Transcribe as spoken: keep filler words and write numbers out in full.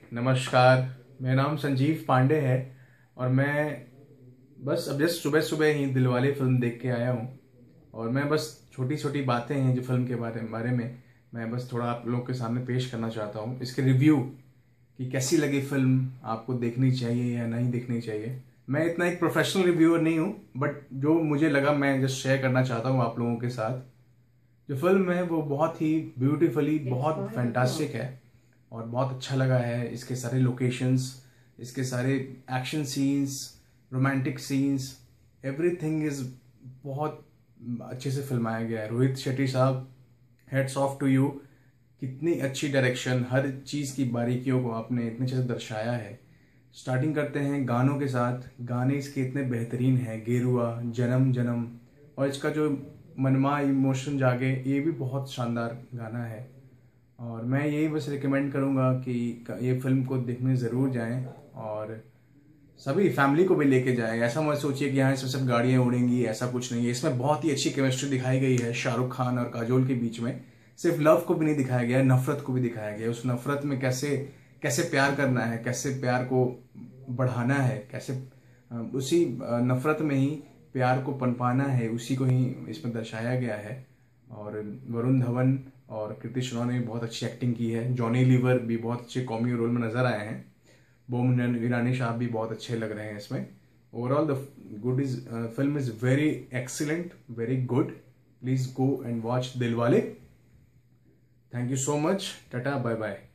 नमस्कार, मेरा नाम संजीव पांडे है और मैं बस अब जस्ट सुबह सुबह ही दिलवाले फिल्म देख के आया हूँ। और मैं बस छोटी छोटी बातें हैं जो फिल्म के बारे बारे में मैं बस थोड़ा आप लोगों के सामने पेश करना चाहता हूँ। इसके रिव्यू कि कैसी लगी फिल्म, आपको देखनी चाहिए या नहीं देखनी चाहिए। मैं इतना एक प्रोफेशनल रिव्यूअर नहीं हूँ, बट जो मुझे लगा मैं जस्ट शेयर करना चाहता हूँ आप लोगों के साथ। जो फिल्म है वो बहुत ही ब्यूटीफुली, बहुत फैंटास्टिक है और बहुत अच्छा लगा है। इसके सारे लोकेशंस, इसके सारे action scenes, romantic scenes, everything is बहुत अच्छे से फिल्माया गया है। रोहित शेट्टी साहब, हेड्स ऑफ टू यू। कितनी अच्छी डायरेक्शन, हर चीज़ की बारीकियों को आपने इतने अच्छे से दर्शाया है। स्टार्टिंग करते हैं गानों के साथ। गाने इसके इतने बेहतरीन हैं, गेरुआ, जन्म जन्म, और इसका जो मनमा इमोशन जागे, ये भी बहुत शानदार गाना है। और मैं यही बस रिकमेंड करूँगा कि ये फिल्म को देखने ज़रूर जाएं और सभी फैमिली को भी लेके जाएं। ऐसा मत सोचिए कि यहाँ इसमें सब गाड़ियाँ उड़ेंगी, ऐसा कुछ नहीं है। इसमें बहुत ही अच्छी केमिस्ट्री दिखाई गई है शाहरुख खान और काजोल के बीच में। सिर्फ लव को भी नहीं दिखाया गया, नफरत को भी दिखाया गया। उस नफरत में कैसे कैसे प्यार करना है, कैसे प्यार को बढ़ाना है, कैसे उसी नफरत में ही प्यार को पनपाना है, उसी को ही इसमें दर्शाया गया है। और वरुण धवन और कृति श्नॉ ने बहुत अच्छी एक्टिंग की है। जॉनी लीवर भी बहुत अच्छे कॉमेडी रोल में नजर आए हैं। बोमन ईरानी साहब भी बहुत अच्छे लग रहे हैं इसमें। Overall the good is film is very excellent, very good. Please go and watch Dilwale. Thank you so much. Tata, bye bye.